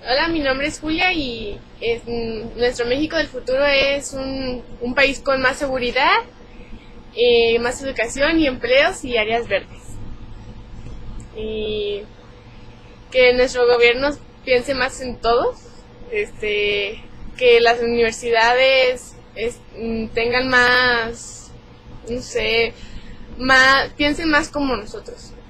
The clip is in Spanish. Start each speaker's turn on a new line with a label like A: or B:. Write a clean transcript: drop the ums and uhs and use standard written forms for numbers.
A: Hola, mi nombre es Julia y nuestro México del futuro es un país con más seguridad, más educación y empleos y áreas verdes. Y que nuestro gobierno piense más en todos, que las universidades tengan más, no sé, piensen más como nosotros.